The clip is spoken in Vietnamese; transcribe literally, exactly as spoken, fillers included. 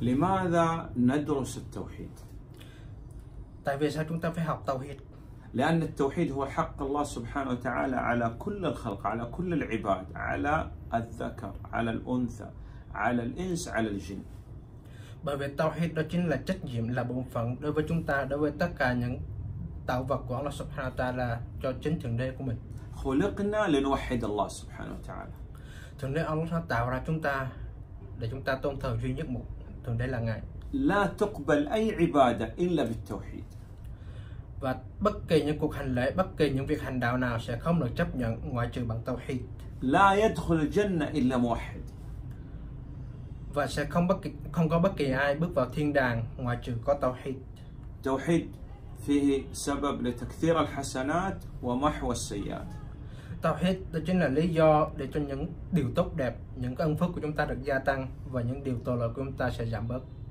لماذا ندرس التوحيد؟ Tại vì sao chúng ta phải học Tawhid? لأن التوحيد هو حق الله سبحانه وتعالى على كل الخلق، على كل العباد، على الذكر، على الأنثى، على الإنس، على الجن. Bởi vì Tawhid đó chính là trách nhiệm, là bổn phận đối với chúng ta, đối với tất cả những tạo vật của Allah Subhanahu wa Ta'ala, cho chính Thượng Đế của mình. خلقنا لنوحد الله سبحانه وتعالى. Thượng Đế Allah tạo ra chúng ta để chúng ta tôn thờ duy nhất một Thượng Đế là Ngài. لا تقبل أي عبادة إلا بالتوحيد. Và bất kỳ những cuộc hành lễ, bất kỳ những việc hành đạo nào sẽ không được chấp nhận ngoại trừ bằng Tawhid. لا يدخل الجنة إلا موحد. Và sẽ không bất kỳ, không có bất kỳ ai bước vào thiên đàng ngoại trừ có Tawhid. توحيد فيه سبب لتكثير الحسنات ومحو السيئات. Tawhid đó chính là lý do để cho những điều tốt đẹp, những ân phước của chúng ta được gia tăng và những điều tội lỗi của chúng ta sẽ giảm bớt.